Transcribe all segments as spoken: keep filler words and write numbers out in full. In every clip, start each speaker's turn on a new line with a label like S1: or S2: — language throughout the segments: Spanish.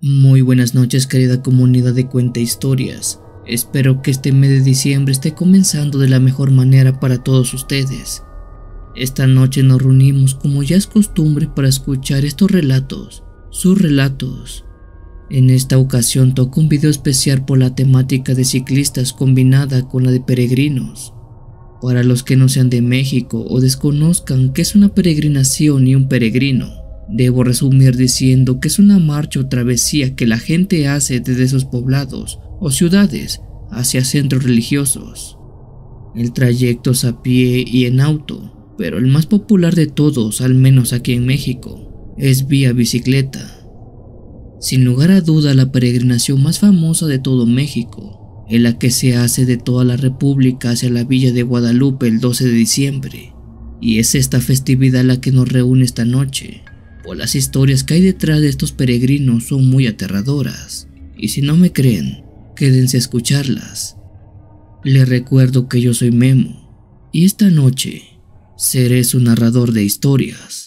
S1: Muy buenas noches, querida comunidad de Cuenta Historias. Espero que este mes de diciembre esté comenzando de la mejor manera para todos ustedes. Esta noche nos reunimos como ya es costumbre para escuchar estos relatos, sus relatos. En esta ocasión toca un video especial por la temática de ciclistas combinada con la de peregrinos. Para los que no sean de México o desconozcan qué es una peregrinación y un peregrino, debo resumir diciendo que es una marcha o travesía que la gente hace desde sus poblados o ciudades hacia centros religiosos. El trayecto es a pie y en auto, pero el más popular de todos, al menos aquí en México, es vía bicicleta. Sin lugar a duda, la peregrinación más famosa de todo México es la que se hace de toda la República hacia la Villa de Guadalupe el doce de diciembre, y es esta festividad la que nos reúne esta noche. Pues las historias que hay detrás de estos peregrinos son muy aterradoras, y si no me creen, quédense a escucharlas. Les recuerdo que yo soy Memo, y esta noche seré su narrador de historias.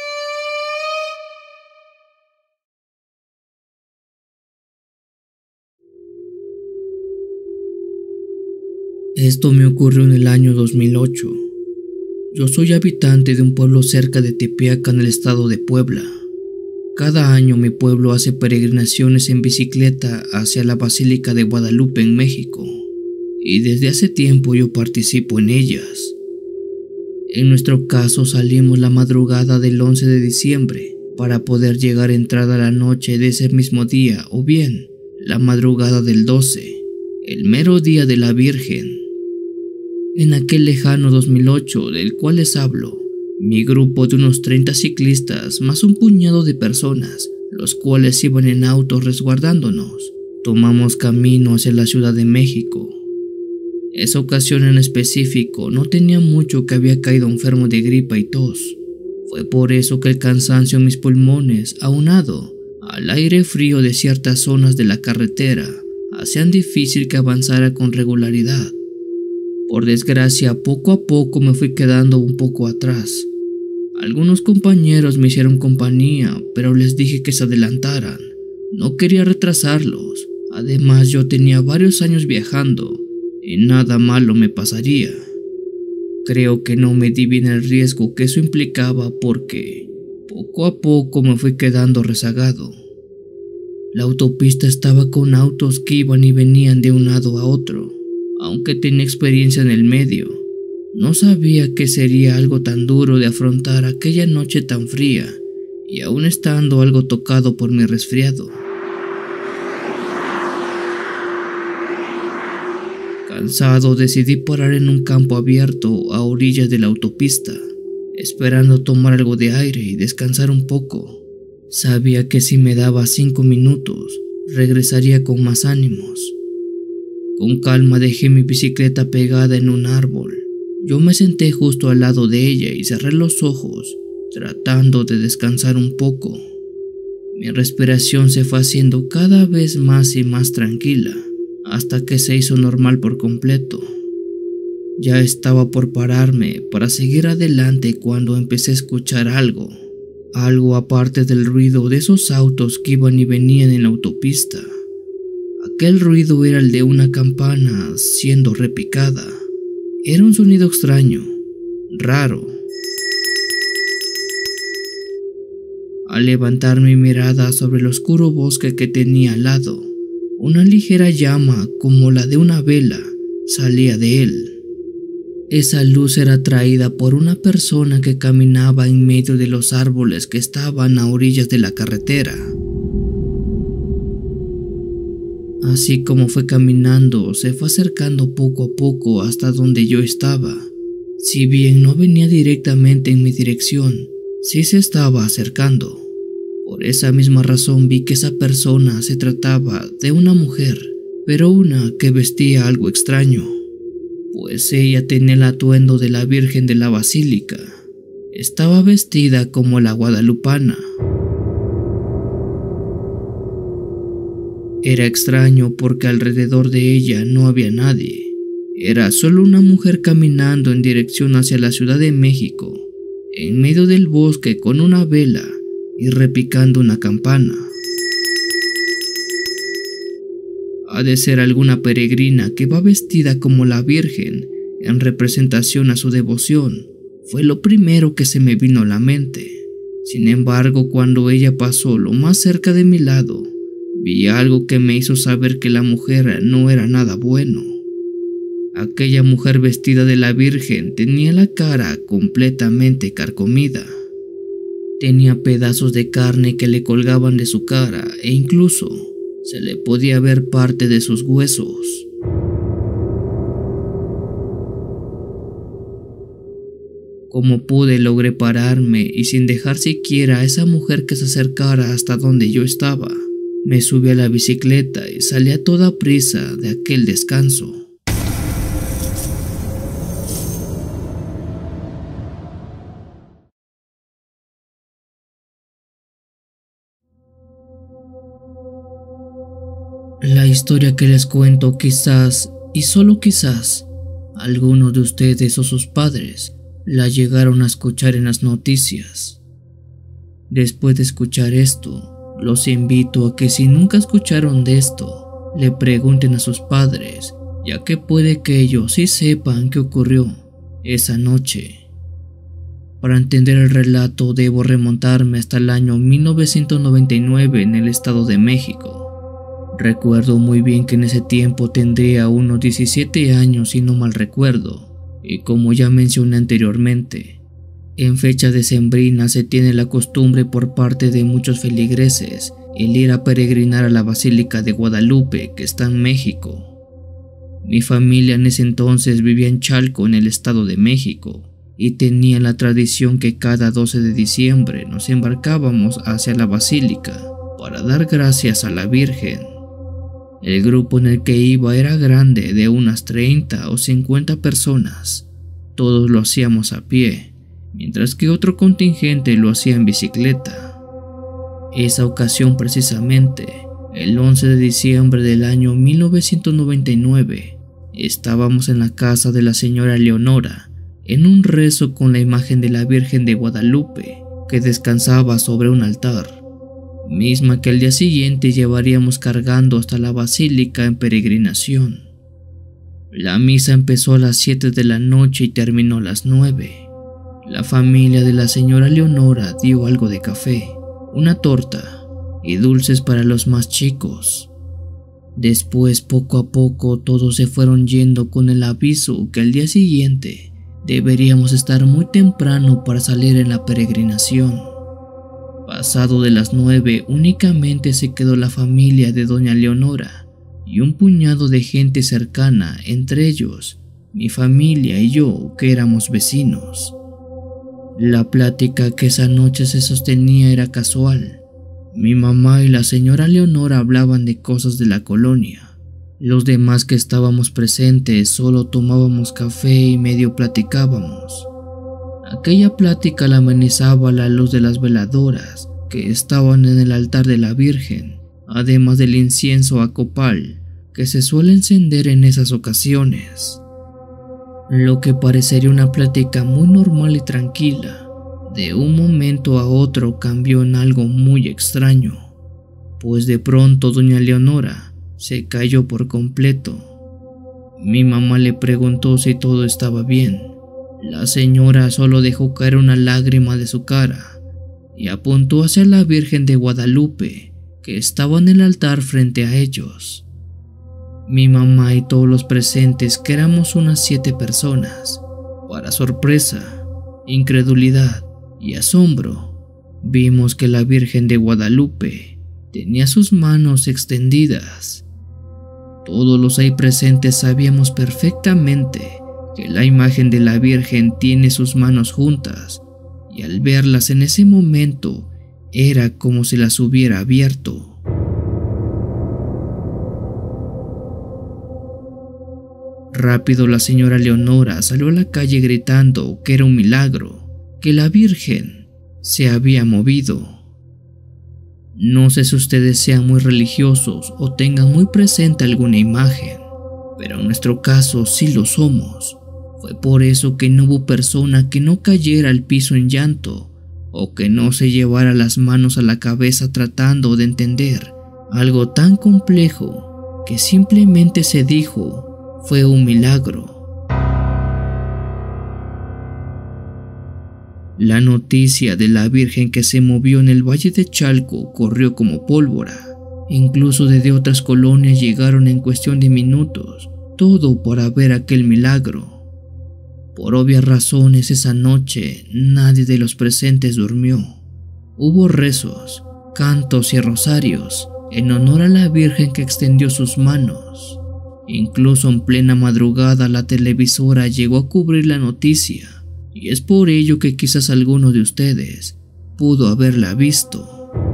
S1: Esto me ocurrió en el año dos mil ocho. Yo soy habitante de un pueblo cerca de Tepeaca en el estado de Puebla. Cada año mi pueblo hace peregrinaciones en bicicleta hacia la Basílica de Guadalupe en México, y desde hace tiempo yo participo en ellas. En nuestro caso salimos la madrugada del once de diciembre para poder llegar entrada la noche de ese mismo día, o bien la madrugada del doce, el mero día de la Virgen. En aquel lejano dos mil ocho del cual les hablo, mi grupo de unos treinta ciclistas más un puñado de personas, los cuales iban en autos resguardándonos, tomamos camino hacia la Ciudad de México. Esa ocasión en específico no tenía mucho que había caído enfermo de gripa y tos. Fue por eso que el cansancio en mis pulmones, aunado al aire frío de ciertas zonas de la carretera, hacían difícil que avanzara con regularidad. Por desgracia, poco a poco me fui quedando un poco atrás. Algunos compañeros me hicieron compañía, pero les dije que se adelantaran. No quería retrasarlos. Además, yo tenía varios años viajando y nada malo me pasaría. Creo que no me di bien el riesgo que eso implicaba porque poco a poco me fui quedando rezagado. La autopista estaba con autos que iban y venían de un lado a otro. Aunque tenía experiencia en el medio, no sabía que sería algo tan duro de afrontar aquella noche tan fría, y aún estando algo tocado por mi resfriado. Cansado, decidí parar en un campo abierto a orillas de la autopista, esperando tomar algo de aire y descansar un poco. Sabía que si me daba cinco minutos, regresaría con más ánimos. Con calma dejé mi bicicleta pegada en un árbol. Yo me senté justo al lado de ella y cerré los ojos, tratando de descansar un poco. Mi respiración se fue haciendo cada vez más y más tranquila, hasta que se hizo normal por completo. Ya estaba por pararme para seguir adelante cuando empecé a escuchar algo, algo aparte del ruido de esos autos que iban y venían en la autopista. Aquel ruido era el de una campana siendo repicada. Era un sonido extraño, raro. Al levantar mi mirada sobre el oscuro bosque que tenía al lado, una ligera llama como la de una vela salía de él. Esa luz era traída por una persona que caminaba en medio de los árboles que estaban a orillas de la carretera. Así como fue caminando, se fue acercando poco a poco hasta donde yo estaba. Si bien no venía directamente en mi dirección, sí se estaba acercando. Por esa misma razón vi que esa persona se trataba de una mujer, pero una que vestía algo extraño, pues ella tenía el atuendo de la Virgen de la Basílica. Estaba vestida como la guadalupana. Era extraño porque alrededor de ella no había nadie. Era solo una mujer caminando en dirección hacia la Ciudad de México, en medio del bosque con una vela y repicando una campana. Ha de ser alguna peregrina que va vestida como la Virgen en representación a su devoción. Fue lo primero que se me vino a la mente. Sin embargo, cuando ella pasó lo más cerca de mi lado, vi algo que me hizo saber que la mujer no era nada bueno. Aquella mujer vestida de la Virgen tenía la cara completamente carcomida. Tenía pedazos de carne que le colgaban de su cara e incluso se le podía ver parte de sus huesos. Como pude, logré pararme y sin dejar siquiera a esa mujer que se acercara hasta donde yo estaba, me subí a la bicicleta y salí a toda prisa de aquel descanso. La historia que les cuento quizás, y solo quizás, algunos de ustedes o sus padres la llegaron a escuchar en las noticias. Después de escuchar esto, los invito a que si nunca escucharon de esto, le pregunten a sus padres, ya que puede que ellos sí sepan qué ocurrió esa noche. Para entender el relato debo remontarme hasta el año mil novecientos noventa y nueve en el Estado de México. Recuerdo muy bien que en ese tiempo tendría unos diecisiete años si no mal recuerdo, y como ya mencioné anteriormente, en fecha decembrina se tiene la costumbre por parte de muchos feligreses el ir a peregrinar a la Basílica de Guadalupe, que está en México. Mi familia en ese entonces vivía en Chalco, en el Estado de México, y tenía la tradición que cada doce de diciembre nos embarcábamos hacia la Basílica para dar gracias a la Virgen. El grupo en el que iba era grande, de unas treinta o cincuenta personas. Todos lo hacíamos a pie, mientras que otro contingente lo hacía en bicicleta. Esa ocasión precisamente, el once de diciembre del año mil novecientos noventa y nueve, estábamos en la casa de la señora Leonora, en un rezo con la imagen de la Virgen de Guadalupe, que descansaba sobre un altar, misma que al día siguiente llevaríamos cargando hasta la basílica en peregrinación. La misa empezó a las siete de la noche y terminó a las nueve. La familia de la señora Leonora dio algo de café, una torta y dulces para los más chicos. Después, poco a poco, todos se fueron yendo con el aviso que al día siguiente deberíamos estar muy temprano para salir en la peregrinación. Pasado de las nueve, únicamente se quedó la familia de doña Leonora y un puñado de gente cercana, entre ellos mi familia y yo, que éramos vecinos. La plática que esa noche se sostenía era casual. Mi mamá y la señora Leonora hablaban de cosas de la colonia. Los demás que estábamos presentes solo tomábamos café y medio platicábamos. Aquella plática la amenizaba la luz de las veladoras que estaban en el altar de la Virgen, además del incienso a copal que se suele encender en esas ocasiones. Lo que parecería una plática muy normal y tranquila, de un momento a otro cambió en algo muy extraño, pues de pronto doña Leonora se cayó por completo. Mi mamá le preguntó si todo estaba bien. La señora solo dejó caer una lágrima de su cara y apuntó hacia la Virgen de Guadalupe, que estaba en el altar frente a ellos. Mi mamá y todos los presentes, que éramos unas siete personas, para sorpresa, incredulidad y asombro, vimos que la Virgen de Guadalupe tenía sus manos extendidas. Todos los ahí presentes sabíamos perfectamente que la imagen de la Virgen tiene sus manos juntas, y al verlas en ese momento era como si las hubiera abierto. Rápido la señora Leonora salió a la calle gritando que era un milagro, que la Virgen se había movido. No sé si ustedes sean muy religiosos o tengan muy presente alguna imagen, pero en nuestro caso sí lo somos. Fue por eso que no hubo persona que no cayera al piso en llanto o que no se llevara las manos a la cabeza tratando de entender algo tan complejo que simplemente se dijo fue un milagro. La noticia de la Virgen que se movió en el Valle de Chalco corrió como pólvora. Incluso desde otras colonias llegaron en cuestión de minutos, todo para ver aquel milagro. Por obvias razones, esa noche nadie de los presentes durmió. Hubo rezos, cantos y rosarios en honor a la Virgen que extendió sus manos. Incluso en plena madrugada la televisora llegó a cubrir la noticia, y es por ello que quizás alguno de ustedes pudo haberla visto.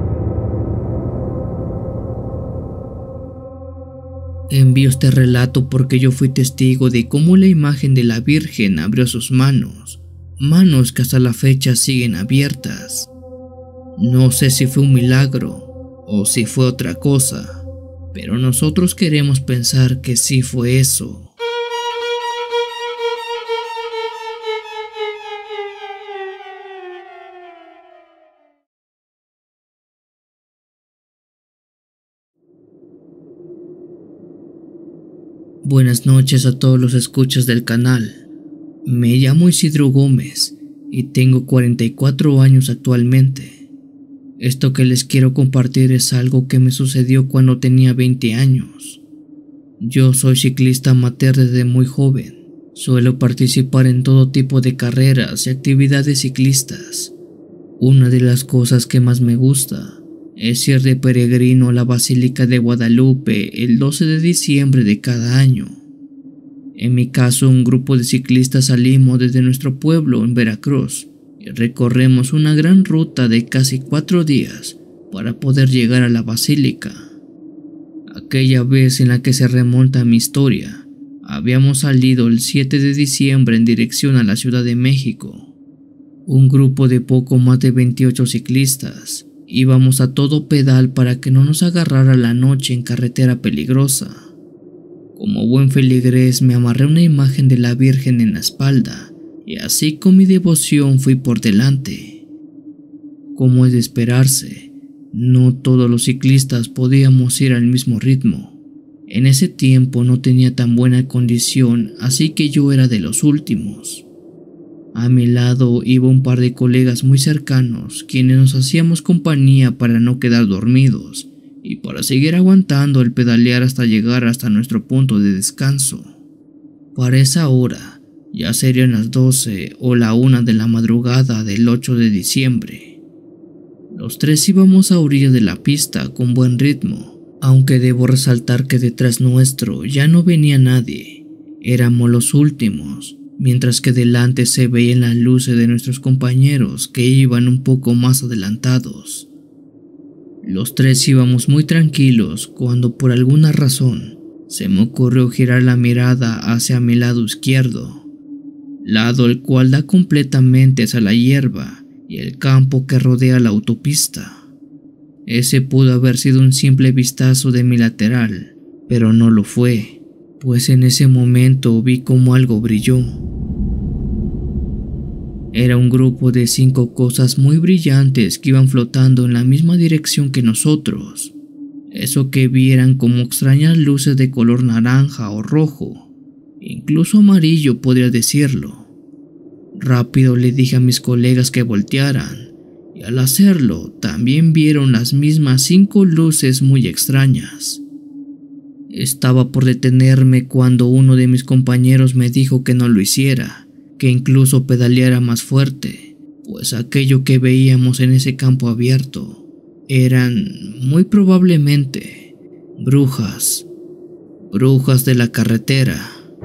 S1: Envío este relato porque yo fui testigo de cómo la imagen de la Virgen abrió sus manos, manos que hasta la fecha siguen abiertas. No sé si fue un milagro o si fue otra cosa, pero nosotros queremos pensar que sí fue eso. Buenas noches a todos los escuchas del canal. Me llamo Isidro Gómez y tengo cuarenta y cuatro años actualmente. Esto que les quiero compartir es algo que me sucedió cuando tenía veinte años. Yo soy ciclista amateur desde muy joven. Suelo participar en todo tipo de carreras y actividades ciclistas. Una de las cosas que más me gusta es ir de peregrino a la Basílica de Guadalupe el doce de diciembre de cada año. En mi caso, un grupo de ciclistas salimos desde nuestro pueblo en Veracruz y recorremos una gran ruta de casi cuatro días para poder llegar a la Basílica. Aquella vez en la que se remonta mi historia, habíamos salido el siete de diciembre en dirección a la Ciudad de México. Un grupo de poco más de veintiocho ciclistas. Íbamos a todo pedal para que no nos agarrara la noche en carretera peligrosa. Como buen feligrés me amarré una imagen de la Virgen en la espalda y así con mi devoción fui por delante. Como es de esperarse, no todos los ciclistas podíamos ir al mismo ritmo. En ese tiempo no tenía tan buena condición, así que yo era de los últimos. A mi lado iba un par de colegas muy cercanos, quienes nos hacíamos compañía para no quedar dormidos y para seguir aguantando el pedalear hasta llegar hasta nuestro punto de descanso. Para esa hora, ya serían las doce o la una de la madrugada del ocho de diciembre. Los tres íbamos a orillas de la pista con buen ritmo, aunque debo resaltar que detrás nuestro ya no venía nadie, éramos los últimos. Mientras que delante se veían las luces de nuestros compañeros que iban un poco más adelantados. Los tres íbamos muy tranquilos cuando por alguna razón se me ocurrió girar la mirada hacia mi lado izquierdo, lado el cual da completamente hacia la hierba y el campo que rodea la autopista. Ese pudo haber sido un simple vistazo de mi lateral, pero no lo fue, pues en ese momento vi como algo brilló. Era un grupo de cinco cosas muy brillantes que iban flotando en la misma dirección que nosotros. Eso que vi eran como extrañas luces de color naranja o rojo, incluso amarillo podría decirlo. Rápido le dije a mis colegas que voltearan, y al hacerlo también vieron las mismas cinco luces muy extrañas. Estaba por detenerme cuando uno de mis compañeros me dijo que no lo hiciera, que incluso pedaleara más fuerte, pues aquello que veíamos en ese campo abierto eran, muy probablemente, brujas, brujas de la carretera.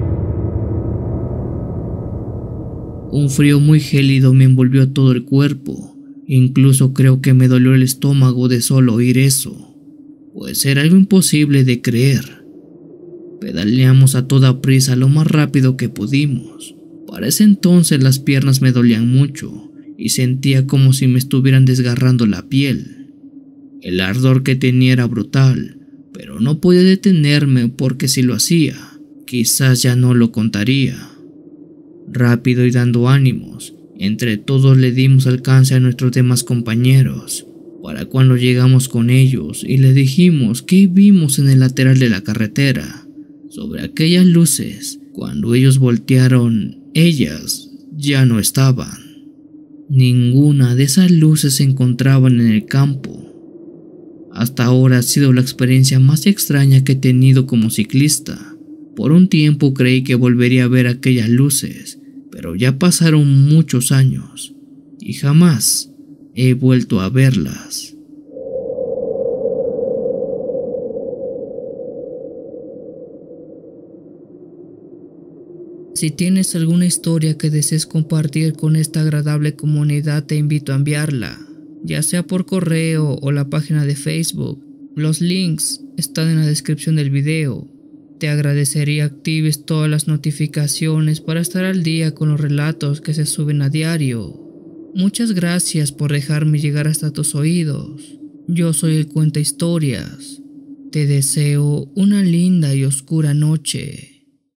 S1: Un frío muy gélido me envolvió todo el cuerpo, incluso creo que me dolió el estómago de solo oír eso, pues era algo imposible de creer. Pedaleamos a toda prisa lo más rápido que pudimos. Para ese entonces las piernas me dolían mucho y sentía como si me estuvieran desgarrando la piel. El ardor que tenía era brutal, pero no podía detenerme porque si lo hacía, quizás ya no lo contaría. Rápido y dando ánimos, entre todos le dimos alcance a nuestros demás compañeros, Para cuando llegamos con ellos y les dijimos qué vimos en el lateral de la carretera, sobre aquellas luces, cuando ellos voltearon, ellas ya no estaban. Ninguna de esas luces se encontraban en el campo. Hasta ahora ha sido la experiencia más extraña que he tenido como ciclista. Por un tiempo creí que volvería a ver aquellas luces, pero ya pasaron muchos años y jamás he vuelto a verlas. Si tienes alguna historia que desees compartir con esta agradable comunidad, te invito a enviarla, ya sea por correo o la página de Facebook. Los links están en la descripción del video. Te agradecería actives todas las notificaciones para estar al día con los relatos que se suben a diario. Muchas gracias por dejarme llegar hasta tus oídos. Yo soy el Cuenta Historias. Te deseo una linda y oscura noche.